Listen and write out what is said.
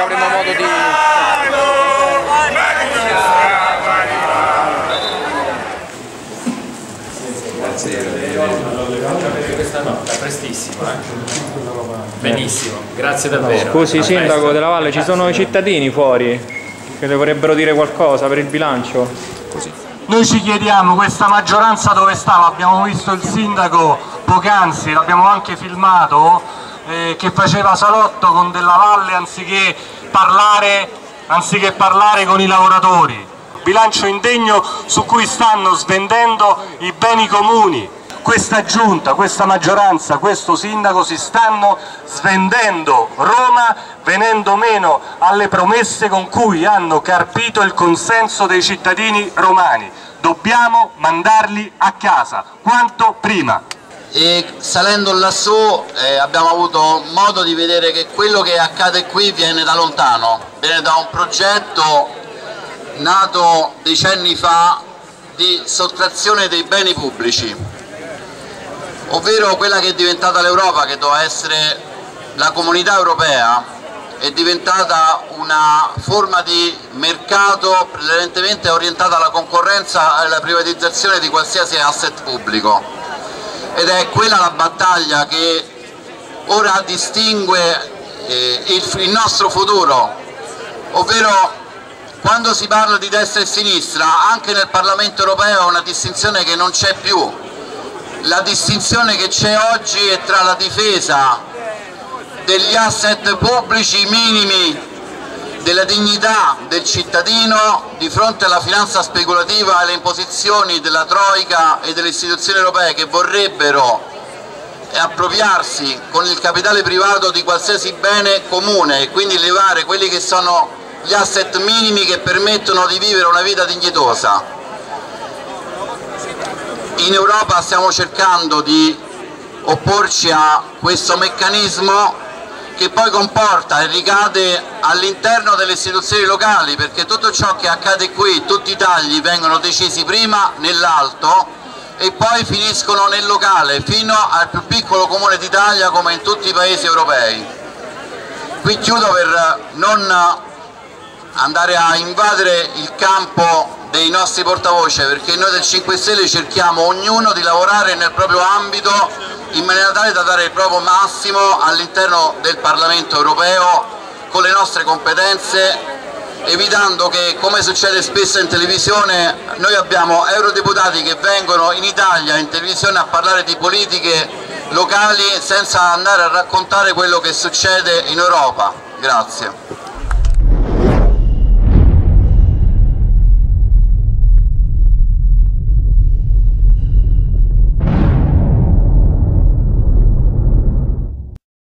avremo modo di... Questa no, è prestissima. Benissimo, grazie davvero. Scusi sindaco della Valle, ci sono i cittadini fuori che le vorrebbero dire qualcosa per il bilancio? Così. Noi ci chiediamo questa maggioranza dove sta, l'abbiamo visto il sindaco poc'anzi, l'abbiamo anche filmato, che faceva salotto con Della Valle anziché parlare con i lavoratori. Bilancio indegno su cui stanno svendendo i beni comuni. Questa giunta, questa maggioranza, questo sindaco si stanno svendendo Roma, venendo meno alle promesse con cui hanno carpito il consenso dei cittadini romani. Dobbiamo mandarli a casa, quanto prima. E salendo lassù abbiamo avuto modo di vedere che quello che accade qui viene da lontano, viene da un progetto nato decenni fa di sottrazione dei beni pubblici, ovvero quella che è diventata l'Europa, che doveva essere la comunità europea, è diventata una forma di mercato prevalentemente orientata alla concorrenza e alla privatizzazione di qualsiasi asset pubblico, ed è quella la battaglia che ora distingue il nostro futuro, ovvero quando si parla di destra e sinistra anche nel Parlamento europeo è una distinzione che non c'è più. La distinzione che c'è oggi è tra la difesa degli asset pubblici minimi, della dignità del cittadino di fronte alla finanza speculativa e alle imposizioni della Troica e delle istituzioni europee che vorrebbero appropriarsi con il capitale privato di qualsiasi bene comune e quindi levare quelli che sono gli asset minimi che permettono di vivere una vita dignitosa. In Europa stiamo cercando di opporci a questo meccanismo che poi comporta e ricade all'interno delle istituzioni locali, perché tutto ciò che accade qui, tutti i tagli vengono decisi prima nell'alto e poi finiscono nel locale, fino al più piccolo comune d'Italia come in tutti i paesi europei. Qui chiudo per non andare a invadere il campo dei nostri portavoce, perché noi del 5 Stelle cerchiamo ognuno di lavorare nel proprio ambito in maniera tale da dare il proprio massimo all'interno del Parlamento europeo con le nostre competenze, evitando che, come succede spesso in televisione, noi abbiamo eurodeputati che vengono in Italia in televisione a parlare di politiche locali senza andare a raccontare quello che succede in Europa. Grazie.